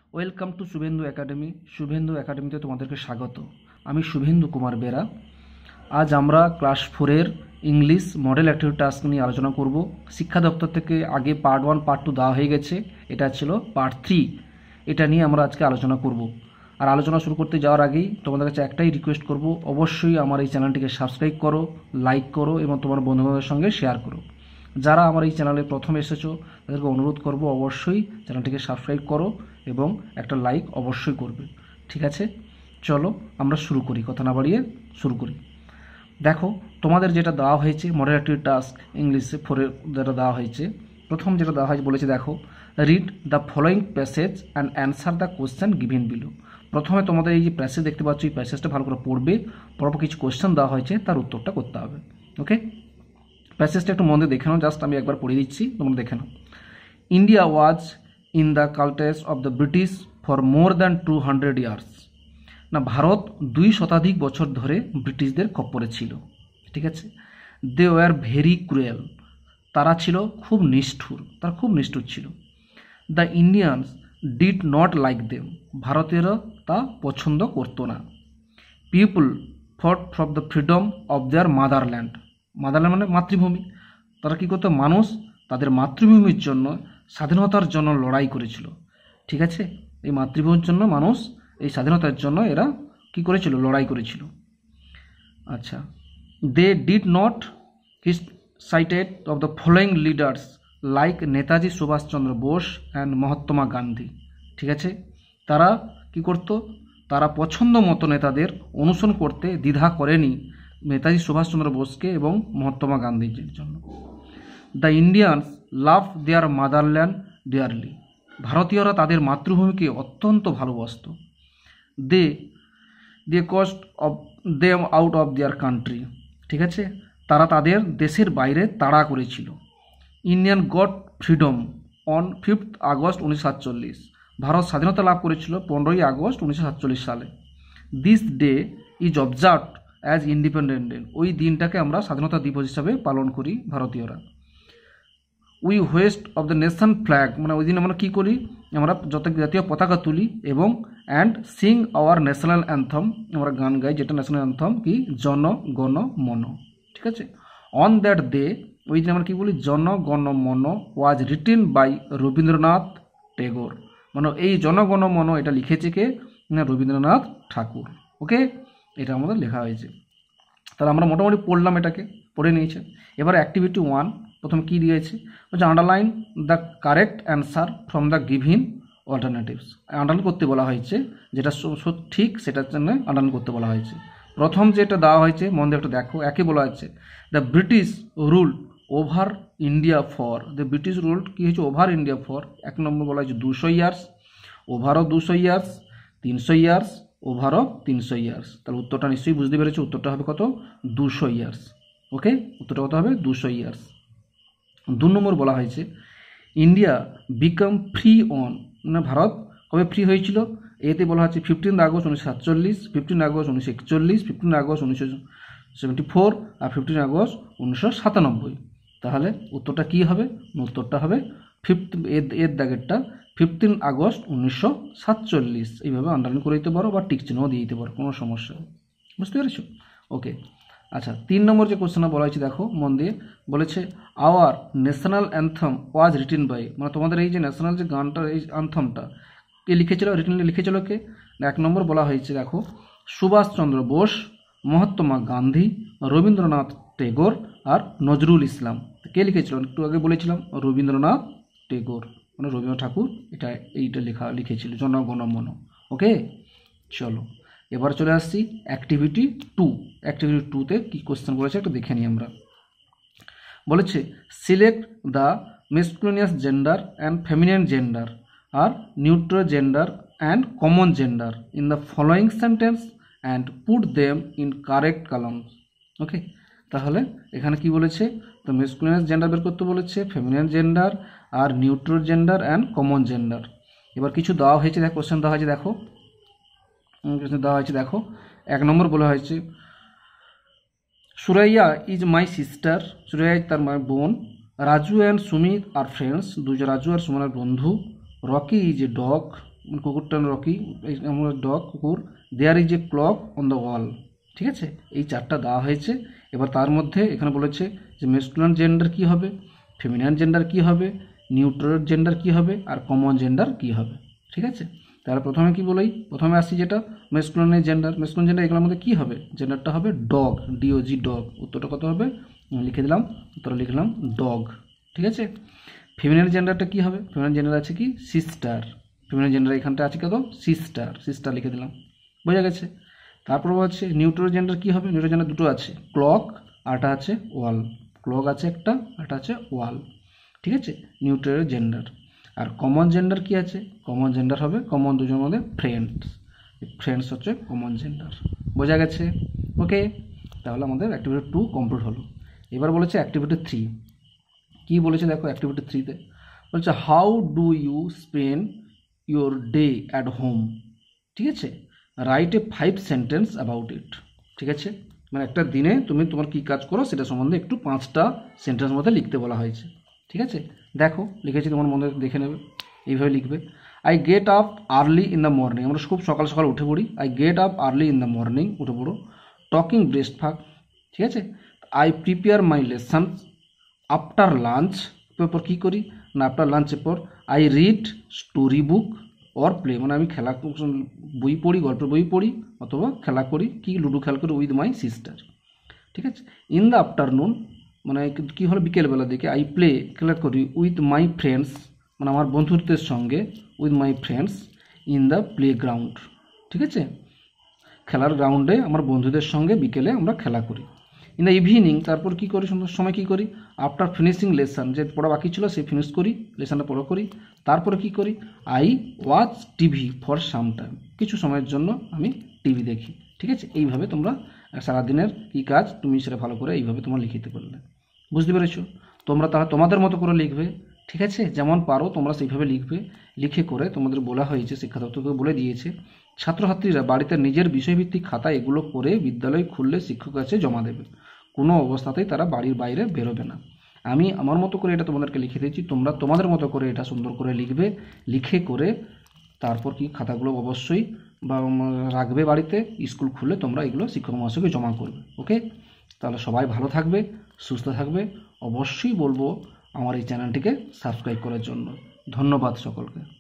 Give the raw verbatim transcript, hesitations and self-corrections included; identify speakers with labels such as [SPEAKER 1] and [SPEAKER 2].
[SPEAKER 1] Welcome to Subhendu academy. Subhendu একাডেমিতে তোমাদেরকে স্বাগত। আমি শুভেন্দু কুমার বেরা। আজ আমরা ক্লাস ফোরের ইংলিশ মডেল অ্যাক্টিভিটি টাস্ক নিয়ে আলোচনা করব। শিক্ষা দপ্তর থেকে আগে পার্ট ওয়ান পার্ট টু দেওয়া হয়ে গেছে, এটা ছিল পার্ট থ্রি। এটা নিয়ে আমরা আজকে আলোচনা করব। আর আলোচনা শুরু করতে যাওয়ার আগেই তোমাদের কাছে একটাই রিকোয়েস্ট করব, অবশ্যই আমার এই চ্যানেলটিকে সাবস্ক্রাইব করো, লাইক করো এবং তোমার বন্ধুবান্ধবের সঙ্গে শেয়ার করো। যারা আমার এই চ্যানেলে প্রথম এসেছো তাদেরকে অনুরোধ করব, অবশ্যই চ্যানেলটিকে সাবস্ক্রাইব করো এবং একটা লাইক অবশ্যই করবে। ঠিক আছে, চলো আমরা শুরু করি, কথা না বাড়িয়ে শুরু করি। দেখো, তোমাদের যেটা দেওয়া হয়েছে মডেল অ্যাক্টিভিটি টাস্ক ইংলিশে ফোরে যেটা দেওয়া হয়েছে, প্রথম যেটা দেওয়া হয়েছে বলেছে, দেখো, read the following passage and answer the question given below. প্রথমে তোমাদের এই যে প্যাসেজ দেখতে পাচ্ছ, এই প্যাসেজটা ভালো করে পড়বে, পরপর কিছু কোয়েশ্চেন দেওয়া হয়েছে, তার উত্তরটা করতে হবে। ওকে, প্যাসেজটা একটু মন দিয়ে দেখে নাও, জাস্ট আমি একবার পড়ে দিচ্ছি, তোমরা দেখে নাও। India was in the clutches of the British for more than two hundred years. না, ভারত দুই শতাধিক বছর ধরে ব্রিটিশদের খপ্পরে ছিল। ঠিক আছে। দে ওয়ার ভেরি ক্রুয়েল, তারা ছিল খুব নিষ্ঠুর, তারা খুব নিষ্ঠুর ছিল। The Indians did not like them, ভারতীয়রা তা পছন্দ করতো না। People fought for the freedom of their motherland, motherland মানে মাতৃভূমি। তারা কী করতো, মানুষ তাদের মাতৃভূমির জন্য স্বাধীনতার জন্য লড়াই করেছিল। ঠিক আছে, এই মাতৃভূমির জন্য মানুষ এই স্বাধীনতার জন্য এরা কি করেছিল, লড়াই করেছিল। আচ্ছা, they did not his sighted of the following leaders like Netaji Subhashchandra Bose and Mahatma Gandhi. ঠিক আছে, তারা কি করতো, তারা পছন্দ মতো নেতাদের অনুসরণ করতে দ্বিধা করেনি নেতাজি সুভাষচন্দ্র বোসকে এবং মহাত্মা গান্ধীজির জন্য। The Indians love their motherland dearly, ভারতীয়রা তাদের মাতৃভূমিকে অত্যন্ত ভালোবাসত। They they cast of them out of their country, ঠিক আছে, তারা তাদের দেশের বাইরে তাড়া করেছিল। Indian got freedom on fifth August উনিশশো সাতচল্লিশ, ভারত স্বাধীনতা লাভ করেছিল পনেরোই আগস্ট উনিশশো সাতচল্লিশ সালে। This day is observed as independent day, ওই দিনটাকে আমরা স্বাধীনতা দিবস হিসাবে পালন করি ভারতীয়রা। We hoist of the nation flag, মানে ওই দিন আমরা কী করি, আমরা যত জাতীয় পতাকা তুলি এবং and sing our national anthem, আমরা গান গাই যেটা ন্যাশনাল অ্যান্থম কি, জন গণ মন। ঠিক আছে, অন দ্যাট ডে, ওই দিন আমরা কী বলি, Jana Gana Mana was written by Rabindranath Tagore, মানে এই জনগণ মন এটা লিখেছে কে, না রবীন্দ্রনাথ ঠাকুর। ওকে, এটা আমাদের লেখা হয়েছে। তাহলে আমরা মোটামুটি পড়লাম, এটাকে পড়ে নিয়েছে। এবার অ্যাক্টিভিটি ওয়ান, প্রথম কী দিয়েছে, হচ্ছে underline the correct answer from the given alternatives. Underline করতে বলা হয়েছে, যেটা ঠিক সেটার জন্য আন্ডারলাইন করতে বলা হয়েছে। প্রথম যেটা দেওয়া হয়েছে মন দিয়ে একটু দেখো, একে বলা হচ্ছে the British rule over India for, the British rule কী হয়েছে, ওভার ইন্ডিয়া ফর, এক নম্বর বলা হয়েছে দুশো ইয়ার্স, ওভারও দুশো ইয়ার্স, তিনশো ইয়ার্স, ওভারও তিনশো ইয়ার্স। তাহলে উত্তরটা নিশ্চয়ই বুঝতে পেরেছো, উত্তরটা হবে কত, দুশো ইয়ার্স। ওকে, উত্তরটা কত হবে, দুশো ইয়ার্স। দু নম্বর বলা হয়েছে ইন্ডিয়া বিকাম ফ্রি অন, মানে ভারত কবে ফ্রি হয়েছিল, এতে বলা হচ্ছে ফিফটিন আগস্ট উনিশশো সাতচল্লিশ, ফিফটিন আগস্ট উনিশশো একচল্লিশ, ফিফটিন আগস্ট উনিশশো সেভেন্টি ফোর আর ফিফটিন আগস্ট উনিশশো সাতানব্বই। তাহলে উত্তরটা কী হবে, উত্তরটা হবে ফিফথ এর দাগেরটা ফিফটিন আগস্ট উনিশশো সাতচল্লিশ। এইভাবে আন্ডারলাইন করে দিতে পারো বা টিক চিহ্ন দিয়ে দিতে পারো, কোনো সমস্যা, বুঝতে পেরেছো? ওকে, আচ্ছা, তিন নম্বর যে কোশ্চেনটা বলা হয়েছে দেখো মন দিয়ে, বলেছে our national anthem was written by, মানে তোমাদের এই যে ন্যাশনাল যে গানটা, এই অ্যান্থমটা কে লিখেছিল, রিটেন লিখেছিল কে, এক নম্বর বলা হয়েছে দেখো সুভাষচন্দ্র বোস, মহাত্মা গান্ধী, রবীন্দ্রনাথ টেগোর আর নজরুল ইসলাম। কে লিখেছিল, একটু আগে বলেছিলাম রবীন্দ্রনাথ টেগোর, মানে রবীন্দ্রনাথ ঠাকুর এটা এইটা লেখা লিখেছিল, জনগণ মন। ওকে, চলো এবার চলে আসছি অ্যাক্টিভিটি টু। অ্যাক্টিভিটি টুতে কী কোশ্চেন বলেছে একটু দেখে নিই আমরা। বলেছে select the masculine gender and feminine gender আর neutral gender and common gender in the following sentence and put them in correct columns. Okay, তাহলে এখানে কি বলেছে, তো মেসকুলিনিয়াস জেন্ডার বের করতে বলেছে, ফেমিনিন জেন্ডার আর neutral gender and common gender. এবার কিছু দেওয়া হয়েছে, দেখো কোশ্চেন দেওয়া হয়েছে, দেখো দেওয়া হয়েছে দেখো এক নম্বর বলা হয়েছে Suraiya is my sister, Suraiya তার মায়ের বোন, Raju and Sumit are friends, দুজন রাজু আর সুমনের বন্ধু, রকি ইজ এ ডগ, কুকুরটা রকি, আমরা ডগ কুকুর, there is a clock on the wall. ঠিক আছে, এই চারটা দেওয়া হয়েছে। এবার তার মধ্যে এখানে বলেছে যে মেসকুলার জেন্ডার কী হবে, ফেমিনাইন জেন্ডার কী হবে, নিউট্রাল জেন্ডার কী হবে, আর কমন জেন্ডার কী হবে। ঠিক আছে, তাহলে প্রথমে কি বলি, প্রথমে আসি যেটা মেসকুলার জেন্ডার। মেসকুলার জেন্ডার এগুলোর মধ্যে কী হবে, জেন্ডারটা হবে ডগ, ডিওজি ডগ। উত্তরটা কত হবে, লিখে দিলাম, উত্তর লিখলাম ডগ। ঠিক আছে, ফেমিনাইন জেন্ডারটা কী হবে, ফেমিনাইন জেন্ডার আছে কি সিস্টার। ফেমিনাইন জেন্ডার এখানটা আছে কত সিস্টার, সিস্টার লিখে দিলাম, বোঝা গেছে। তারপর হচ্ছে নিউট্রাল জেন্ডার কী হবে, নিউট্রাল জেন্ডার দুটো আছে, ক্লক আরটা আছে ওয়াল। ক্লক আছে একটা, আরটা আছে ওয়াল। ঠিক আছে, নিউট্রাল জেন্ডার। আর কমন জেন্ডার কি আছে, কমন জেন্ডার হবে কমন দুজনের মধ্যে ফ্রেন্ডস। ফ্রেন্ডস হচ্ছে কমন জেন্ডার, বোঝা গেছে। ওকে, তাহলে আমাদের অ্যাক্টিভিটি টু কমপ্লিট হলো। এবার বলেছে অ্যাক্টিভিটি থ্রি। কী বলেছে দেখো অ্যাক্টিভিটি থ্রিতে বলছে how do you spend your day at home. ঠিক আছে, write a five sentence about it. ঠিক আছে, মানে একটা দিনে তুমি তোমার কী কাজ করো সেটা সম্বন্ধে একটু পাঁচটা সেন্টেন্স মধ্যে লিখতে বলা হয়েছে। ঠিক আছে, দেখো লিখেছি, তোমার মনে দেখে নেবে, এইভাবে লিখবে। I get up early in the morning, আমরা খুব সকাল সকাল উঠে পড়ি। I get up early in the morning, উঠে পড়ো। Taking breakfast. ঠিক আছে, I prepare my lessons after lunch. এরপর কী করি না, আফটার লাঞ্চের পর I read story book or play, মানে আমি খেলা বই পড়ি, গল্পের বই পড়ি অথবা খেলা করি, কি লুডো খেলা করি উইথ মাই সিস্টার। ঠিক আছে, ইন দ্য আফটারনুন মানে কী হলো বিকেলবেলার দিকে, আই প্লে খেলা করি উইথ মাই ফ্রেন্ডস, মানে আমার বন্ধুদের সঙ্গে, with my friends in the playground. ঠিক আছে, খেলার গ্রাউন্ডে আমার বন্ধুদের সঙ্গে বিকেলে আমরা খেলা করি। ইন দ্য ইভিনিং তারপর কী করি, সন্ধ্যার সময় কী করি, আফটার ফিনিশিং লেসন, যে পড়া বাকি ছিল সে ফিনিশ করি, লেসনটা পড়া করি। তারপরে কী করি, I watch TV for some time, কিছু সময়ের জন্য আমি টিভি দেখি। ঠিক আছে, এইভাবে তোমরা সারাদিনের কী কাজ তুমি সেটা ভালো করে এইভাবে তোমরা লিখিতে পারলে। বুঝতে পেরেছো, তোমরা তাহলে তোমাদের মতো করে লিখবে। ঠিক আছে, যেমন পারো তোমরা সেইভাবে লিখবে। লিখে করে তোমাদের বলা হয়েছে, শিক্ষা দপ্তরকে বলে দিয়েছে ছাত্রছাত্রীরা বাড়িতে নিজের বিষয়ভিত্তিক খাতা এগুলো করে বিদ্যালয় খুললে শিক্ষকের কাছে জমা দেবে, কোনো অবস্থাতেই তারা বাড়ির বাইরে বেরোবে না। আমি আমার মতো করে এটা তোমাদেরকে লিখে দিয়েছি, তোমরা তোমাদের মতো করে এটা সুন্দর করে লিখবে। লিখে করে তারপর কি খাতাগুলো অবশ্যই বা রাখবে বাড়িতে, স্কুল খুললে তোমরা এগুলো শিক্ষক মহাশয়কে জমা করবে। ওকে, তাহলে সবাই ভালো থাকবে, সুস্থ থাকবে। অবশ্যই বলবো আমার এই চ্যানেলটিকে সাবস্ক্রাইব করার জন্য। ধন্যবাদ সকলকে।